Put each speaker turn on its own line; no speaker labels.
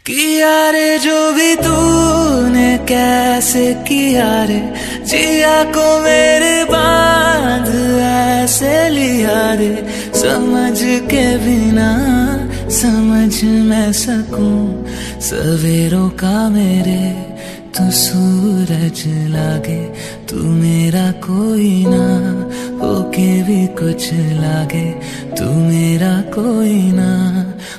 किया रे जो भी तूने कैसे किया रे, जिया को मेरे बांध ऐसे लिया रे। समझ के बिना समझ मैं सकूं सवेरों का मेरे, तू सूरज लागे तू मेरा कोई ना, होके भी कुछ लागे तू मेरा कोई ना।